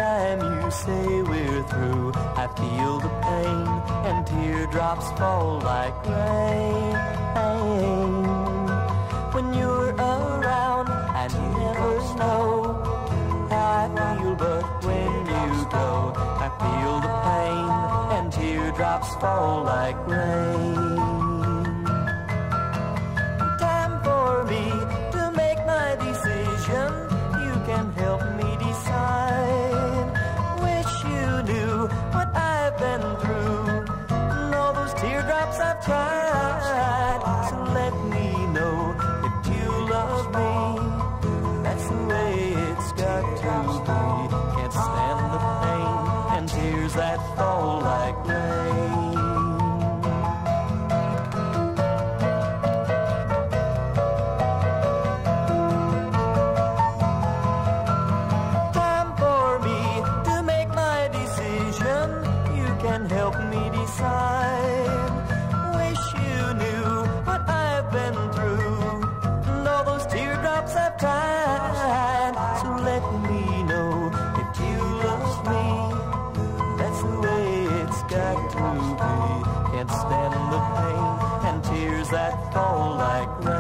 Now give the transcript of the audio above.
time you say we're through, I feel the pain and teardrops fall like rain. When you're around, I never know how I feel, but when you go, I feel the pain and teardrops fall like rain. Time for me to make my decision. You can help me decide. Wish you knew what I've been through and all those teardrops I've cried. So let me know if you love me. That's the way it's got to be. Can't stand the pain and tears that fall like rain. Time for me to make my decision. You can help me decide. Wish you knew what I've been through and all those teardrops I've cried. So let me know if you love me. That's the way it's got to be. Can't stand the pain and tears that fall like rain.